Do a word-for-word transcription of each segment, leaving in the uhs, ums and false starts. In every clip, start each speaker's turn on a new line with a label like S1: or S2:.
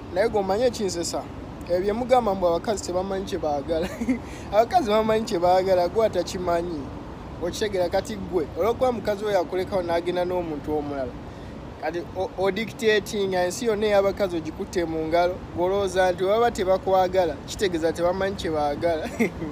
S1: naye gomanye kinsesa ebyo mugamba mbu abakazi tebamanyi kye baagala abakazi bamanyi kye baagala gwe atakimanyi okitegera kati gwe olwokuba mukazi we yakulekawo n'agenda n'omuntu omulala kati odictating ensi yonna ey'abakazi ogikutte mu ngalo golowooza nti baba tebakwagala kitegeeza tebamanyi kye baagala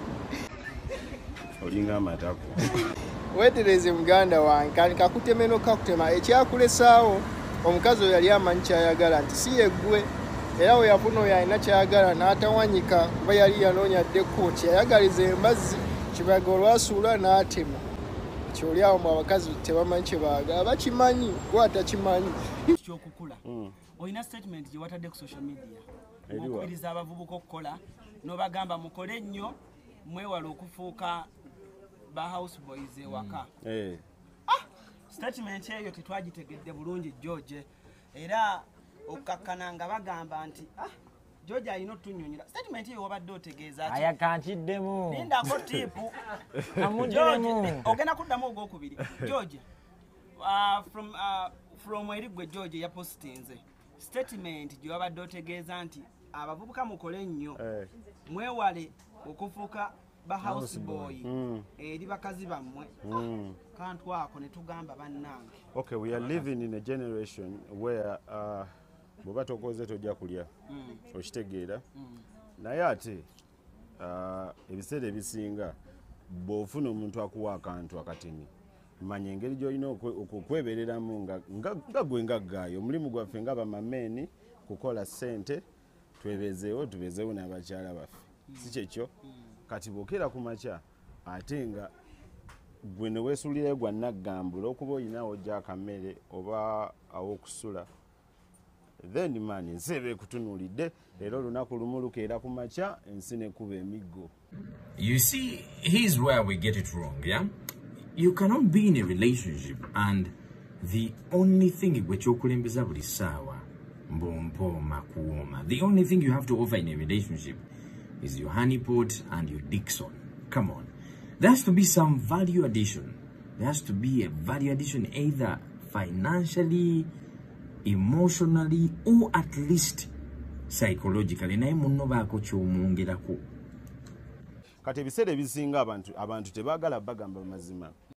S2: olinga amatako
S1: weetereze muganda wange kandi kakuteme n'okakutema ekyakulesaawo omukazi oyo yali amanyi kyayagala nti si yeggwe era we yafuna oyo alina kyayagala n'atawanyika kuba yali yanoonya dde kooti yayagaliza embazzi kibaga olwasuula n'atema kyoli awo mu abakazi tebamanyi kye baagala bakimanyi gwe atakimanyi
S3: kyokukula olina statement gye watadde ku social media okubiriza abavubuka okukola n'obagamba mukole nnyo mwewala okufuuka ba house boys ewaka statement eyo tetwagitegedde bulungi George era okakkana nga bagamba nti ah George alina otunyonyera statement eyo wabadde otegeeza ati
S4: ayakantiddemu
S3: lindako tipu
S4: amuddemu
S3: ogenda kuddamu ogwokubiri George uh, from uh, from erigwe George yapostinze statement gye wabadde otegeeza nti abavubuka mukole nnyo mwewale okufuuka ba house boy eri bakazi bammwe kantu ako ne tugamba bannange.
S2: Okay, we are living in a generation where uh, bw'oba tokoze tojja kulya okitegeera naye ate ebiseera ebisinga bw'ofuna omuntu akuwa akantu akatini manya engeri gy'olina okukwebereramu nga gwe ngaggaayo omulimu gwaffe nga bamameeni kukola ssente twebezeewo tubezeewo n'abakyala baffe si kyekyo kati bw'okera ku makya ate nga gwe ne weesuulirayo gwa naggambula okuba olinawo ojja akammere oba aw'okusula then man ensi eba ekutunuulidde era olunaku lumu lukeera ku makya ensi nekuba emiggo.
S5: You see, here's where we get it wrong, yeah? You cannot be in a relationship and the only thing which okulembeza buli ssaawa mbompo makuoma, the only thing you have to offer in a relationship is your honeypot and your Dixon. Come on. There has to be some value addition. There has to be a value addition either financially, emotionally, or at least psychologically. Naye munno baako ky'omwongerako.
S2: Kati ebiseera ebisinga abantu abantu tebaagala bagamba mazima.